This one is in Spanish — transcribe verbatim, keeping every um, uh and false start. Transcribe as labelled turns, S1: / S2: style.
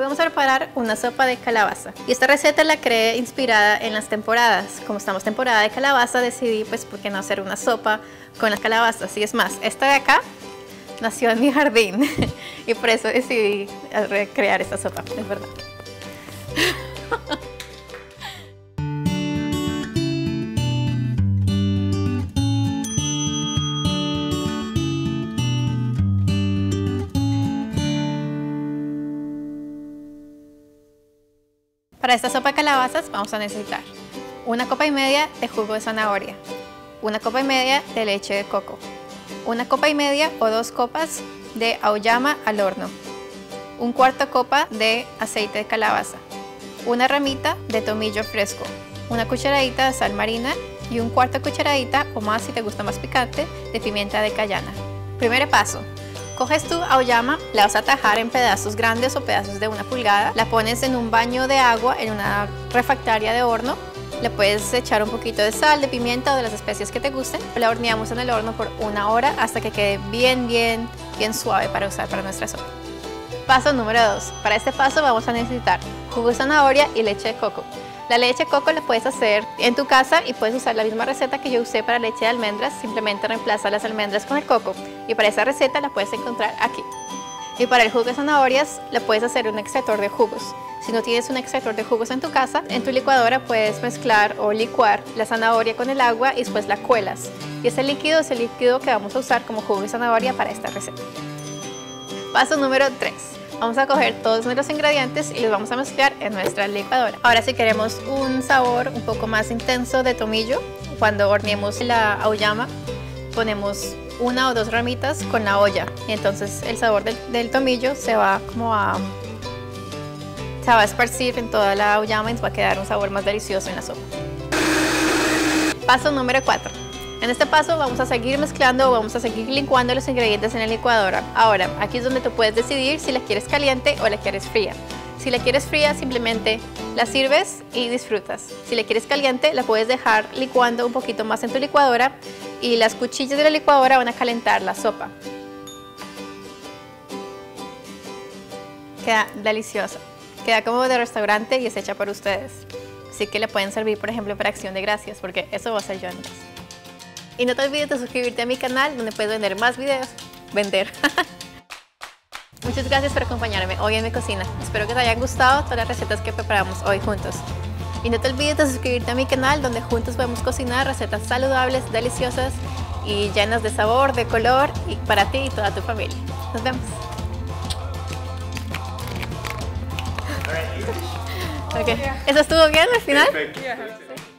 S1: vamos a preparar una sopa de calabaza. Y esta receta la creé inspirada en las temporadas. Como estamos temporada de calabaza, decidí, pues, ¿por qué no hacer una sopa con las calabazas? Y es más, esta de acá nació en mi jardín y por eso decidí recrear esta sopa, es verdad. Para esta sopa de calabazas vamos a necesitar una copa y media de jugo de zanahoria, una copa y media de leche de coco, una copa y media o dos copas de auyama al horno, un cuarto copa de aceite de calabaza, una ramita de tomillo fresco, una cucharadita de sal marina y un cuarto cucharadita o más si te gusta más picante de pimienta de cayena. Primer paso. Coges tu auyama, la vas a tajar en pedazos grandes o pedazos de una pulgada, la pones en un baño de agua en una refractaria de horno, le puedes echar un poquito de sal, de pimienta o de las especias que te gusten, la horneamos en el horno por una hora hasta que quede bien, bien, bien suave para usar para nuestra sopa. Paso número dos. Para este paso vamos a necesitar jugo de zanahoria y leche de coco. La leche de coco la puedes hacer en tu casa y puedes usar la misma receta que yo usé para leche de almendras, simplemente reemplaza las almendras con el coco y para esa receta la puedes encontrar aquí. Y para el jugo de zanahorias la puedes hacer un extractor de jugos. Si no tienes un extractor de jugos en tu casa, en tu licuadora puedes mezclar o licuar la zanahoria con el agua y después la cuelas. Y ese líquido es el líquido que vamos a usar como jugo de zanahoria para esta receta. Paso número tres. Vamos a coger todos nuestros ingredientes y los vamos a mezclar en nuestra licuadora. Ahora, si queremos un sabor un poco más intenso de tomillo, cuando horneemos la auyama, ponemos una o dos ramitas con la olla y entonces el sabor del, del tomillo se va como a se va a esparcir en toda la auyama y nos va a quedar un sabor más delicioso en la sopa. Paso número cuatro. En este paso vamos a seguir mezclando o vamos a seguir licuando los ingredientes en la licuadora. Ahora, aquí es donde tú puedes decidir si la quieres caliente o la quieres fría. Si la quieres fría, simplemente la sirves y disfrutas. Si la quieres caliente, la puedes dejar licuando un poquito más en tu licuadora y las cuchillas de la licuadora van a calentar la sopa. Queda deliciosa. Queda como de restaurante y es hecha por ustedes. Así que la pueden servir, por ejemplo, para Acción de Gracias, porque eso va a ser yo en casa. Y no te olvides de suscribirte a mi canal, donde puedes vender más videos. Vender. Muchas gracias por acompañarme hoy en mi cocina. Espero que te hayan gustado todas las recetas que preparamos hoy juntos. Y no te olvides de suscribirte a mi canal, donde juntos podemos cocinar recetas saludables, deliciosas y llenas de sabor, de color, y para ti y toda tu familia. Nos vemos. Okay. ¿Eso estuvo bien al final?
S2: Perfecto.